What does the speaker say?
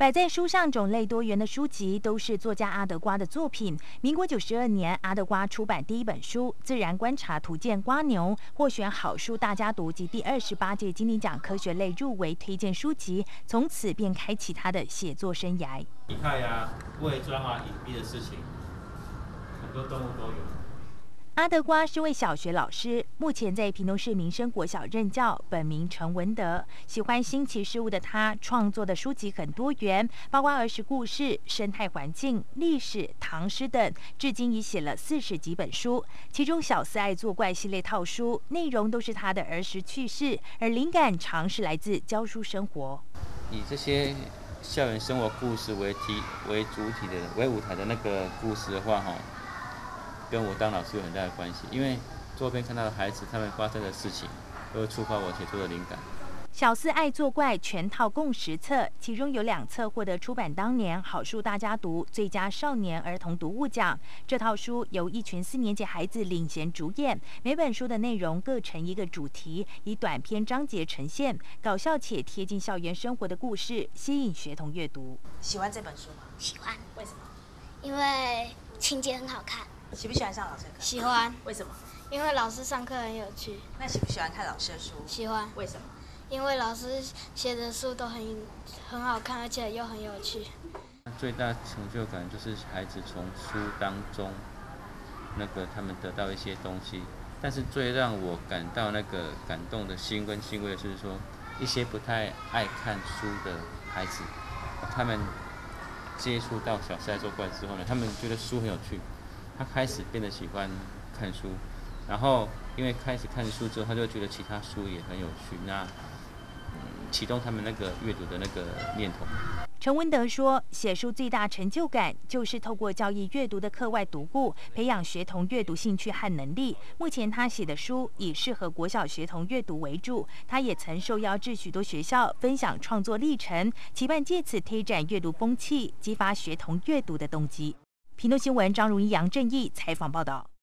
摆在书上种类多元的书籍，都是作家阿德瓜的作品。民国92年，阿德瓜出版第一本书《自然观察图鉴瓜牛》，获选好书大家读及第28届金鼎奖科学类入围推荐书籍，从此便开启他的写作生涯。 你看呀，伪装啊、隐蔽的事情，很多动物都有。 阿德瓜是位小学老师，目前在屏东市民生国小任教，本名陈文德。喜欢新奇事物的他，创作的书籍很多元，包括儿时故事、生态环境、历史、唐诗等，至今已写了40几本书。其中《小四爱作怪》系列套书，内容都是他的儿时趣事，而灵感常是来自教书生活。 以这些校园生活故事为主体的、为舞台的那个故事的话，跟我当老师有很大的关系，因为周边看到的孩子他们发生的事情，都会触发我写作的灵感。 小四爱作怪全套共10册，其中有2册获得出版当年好书大家读最佳少年儿童读物奖。这套书由一群4年级孩子领衔主演，每本书的内容各成一个主题，以短篇章节呈现，搞笑且贴近校园生活的故事，吸引学童阅读。 喜欢这本书吗？ 喜欢。 为什么？ 因为情节很好看。 喜不喜欢上老师的课？ 喜欢。 为什么？ 因为老师上课很有趣。 那喜不喜欢看老师的书？ 喜欢。 为什么？ 因为老师写的书都很好看，而且又很有趣。 最大成就感就是孩子从书当中，他们得到一些东西。但是最让我感到感动的心跟欣慰的是说，一些不太爱看书的孩子，他们接触到小四爱作怪之后呢，他们觉得书很有趣，他开始变得喜欢看书，然后因为开始看书之后，他就觉得其他书也很有趣，启动他们阅读的念头。 陈文德说，写书最大成就感就是透过教育阅读的课外读物，培养学童阅读兴趣和能力。目前他写的书以适合国小学童阅读为主，他也曾受邀至许多学校分享创作历程，期盼借此推展阅读风气，激发学童阅读的动机。屏东新闻张如一、杨正义采访报道。